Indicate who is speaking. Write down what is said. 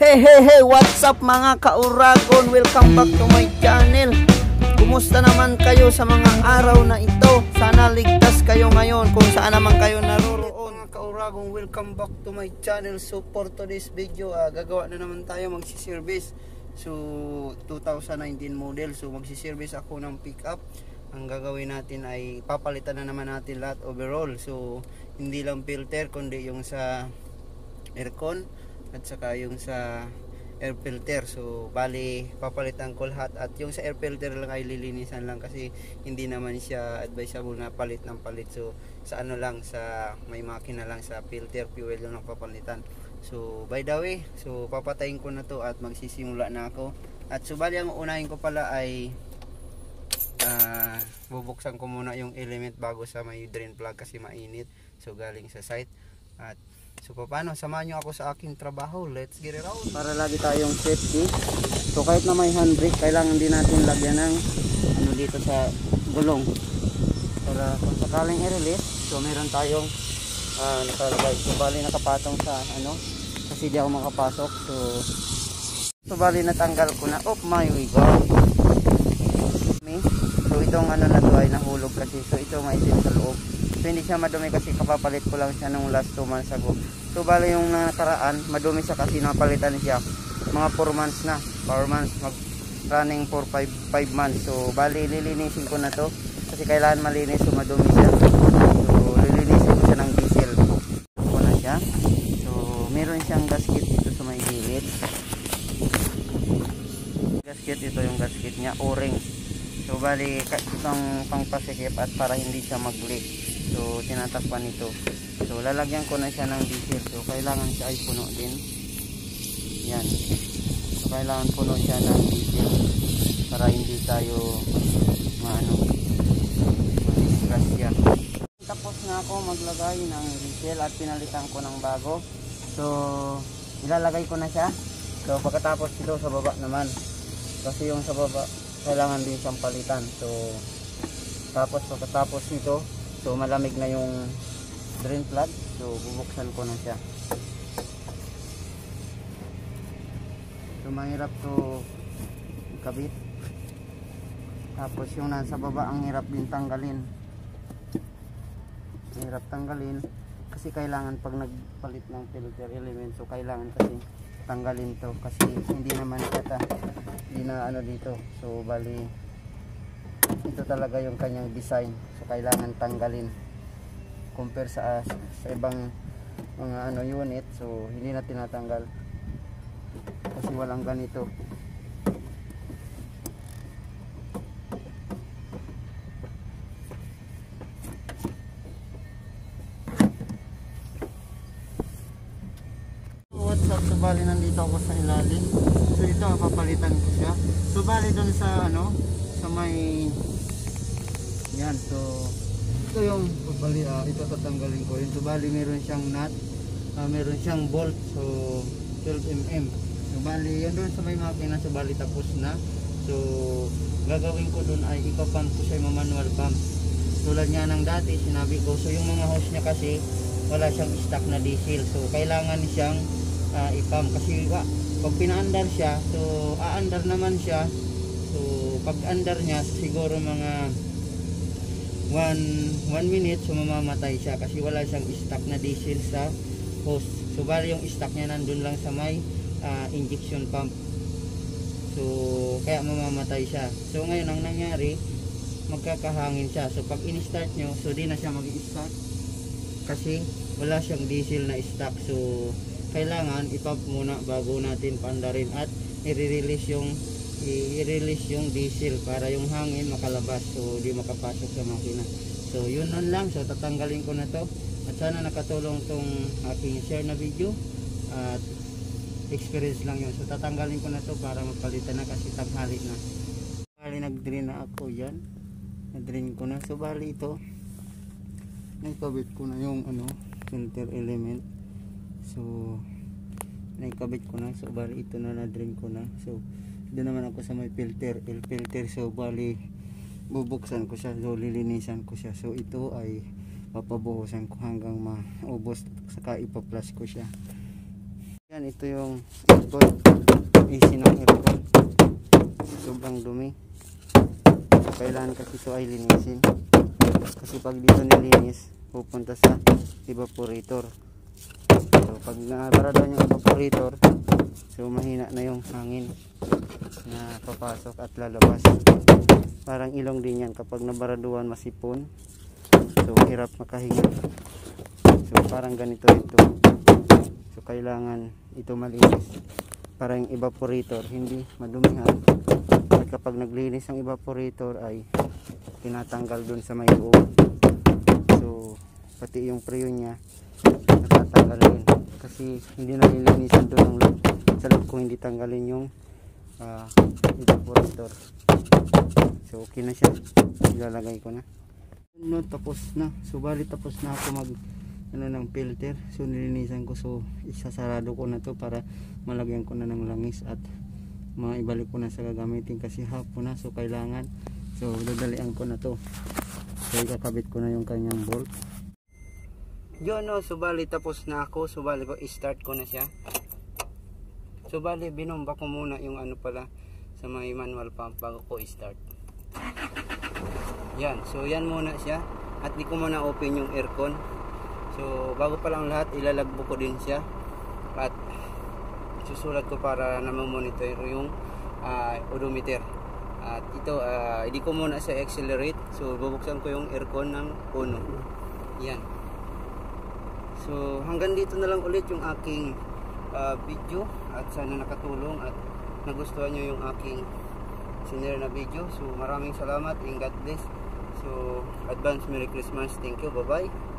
Speaker 1: Hey, what's up mga kauragon? Welcome back to my channel. Kumusta naman kayo sa mga araw na ito? Sana ligtas kayo ngayon kung saan naman kayo naroroon. Mga kauragon, welcome back to my channel. So for today's video, gagawa na naman tayo magsiservice. So 2019 model. So magsiservice ako ng pickup. Ang gagawin natin ay papalitan na naman natin lahat overall. So hindi lang filter kundi yung sa aircon at saka yung sa air filter. So bali papalitan ko lahat, at yung sa air filter lang ay lilinisan lang kasi hindi naman siya advisable na palit ng palit. So sa ano lang, sa may makina lang, sa filter fuel yung papalitan. So by the way, so papatayin ko na to at magsisimula na ako. At so bali ang unahin ko pala ay bubuksan ko muna yung element bago sa may drain plug kasi mainit. So galing sa site. At so paano, samahan nyo ako sa aking trabaho. Let's get it out. Para lagi tayong safety. So kahit na may handbrake, kailangan din natin lagyan ng ano dito sa gulong para kung sakaling i-release, so meron tayong nakalagay. So bali nakapatong sa ano, kasi di ako makapasok. So bali natanggal ko na. Oh my god. So itong ano na to ay nahulog kasi. So ito maitim sa loob. So hindi siya madumi kasi kapapalit ko lang siya nung last 2 months ago. So bali yung nakaraan madumi siya kasi napalitan siya mga 4 months na, 4 months, mag running for 5 months. So bali lilinisin ko na to kasi kailangan malinis. So madumi siya, so lilinisin ko siya ng diesel ko na siya. So meron siyang gasket dito sa may gilid. Gasket, ito yung gasket niya, o-ring. So bali itong pangpasikip at para hindi siya mag-leak. So tinatakpan ito. So lalagyan ko na siya ng diesel. So kailangan siya ay puno din. Yan. So kailangan puno siya ng diesel para hindi tayo disgrasya. Tapos na ako maglagay ng diesel at pinalitan ko ng bago. So ilalagay ko na siya. So pagkatapos ito sa baba naman, kasi yung sa baba kailangan din siyang palitan. So tapos pagkatapos nito, so malamig na yung drain plug. So bubuksan ko na siya. So mahirap to kabit. Tapos yung nasa baba ang hirap din tanggalin. Hirap tanggalin kasi kailangan pag nagpalit ng filter element, so kailangan kasi tanggalin to kasi hindi naman kata, hindi na ano dito. So bali ito talaga yung kanyang design, so kailangan tanggalin compare sa ibang mga ano unit. So hindi na tinatanggal kasi walang ganito. What's up? So bali nandito ako sa ilalim. So ito papalitan ko siya. So bali dun sa ano, sa may yan. So ito yung bali, ito tatanggalin ko yun. So bali meron siyang nut, meron siyang bolt. So 12mm. So bali yun dun sa may makina. So bali tapos na. So gagawin ko dun ay ipapump ko siya yung manual pump tulad nga ng dati sinabi ko. So yung mga hose niya kasi wala siyang stock na diesel. So kailangan siyang ipump kasi pag pinaandar siya, so aandar naman siya. So pag andar niya, siguro mga 1 minute, so mamamatay siya kasi wala siyang stock na diesel sa hose. So bali yung stock niya nandun lang sa may injection pump. So kaya mamamatay siya. So ngayon ang nangyari, magkakahangin siya. So pag in-start nyo, so di na siya mag-i-start kasi wala siyang diesel na stock. So kailangan ipump muna bago natin paandarin at i-release yung diesel para yung hangin makalabas, so di makapasok sa makina. So yun lang. So tatanggalin ko na to at sana nakatulong tong aking share na video at experience lang yun. So tatanggalin ko na to para mapalitan na kasi tanghali na. Bali nag-drain na ako yan. Nag-drain ko na. So bali ito naikabit ko na yung ano, filter element. So naikabit ko na. So bali ito na na-drain ko na. So doon naman ako sa may filter, filter. So bali bubuksan ko siya, so lilinisan ko siya. So ito ay papabuhusan ko hanggang maubos, saka ipa-flush ko siya. Yan, ito yung aircon. AC ng aircon. Sobrang dumi. Kailangan kasi ito ay linisin. Kasi pag dito nilinis, pupunta sa evaporator. So pag nabarado yung evaporator, so mahina na yung hangin na papasok at lalabas. Parang ilong din yan, kapag nabaraduan masipon, so hirap makahinga. So parang ganito ito. So kailangan ito malinis para yung evaporator hindi madumihan. At kapag naglinis ang evaporator ay tinatanggal dun sa may loob. So pati yung preo nya natatanggal din kasi hindi nalilinisan doon ang loob. Sa loob kung hindi tanggalin yung evaporator. So okay na siya, ilalagay ko na. No, tapos na. So bali tapos na ako mag ng filter. So nilinisan ko, so isasarado ko na to para malagyan ko na ng langis at maibalik ko na sa gagamitin kasi hapon na. So kailangan, so dadalian ko na to. So ikakabit ko na yung kanyang bolt. Yun, no, so bali tapos na ako. So bali ko i-start ko na siya. So bali binomba ko muna yung ano pala sa may manual pump bago ko i-start. Yan, so yan muna siya. At di ko muna open yung aircon. So bago pa lang lahat, ilalagbo ko din siya. At susulat ko para na monitor yung odometer. At ito, hindi ko muna sa accelerate. So bubuksan ko yung aircon ng puno. Yan. So hanggang dito na lang ulit yung aking video. At sana nakatulong at nagustuhan nyo yung aking sinare na video. So maraming salamat and God bless. So advance Merry Christmas. Thank you. Bye bye.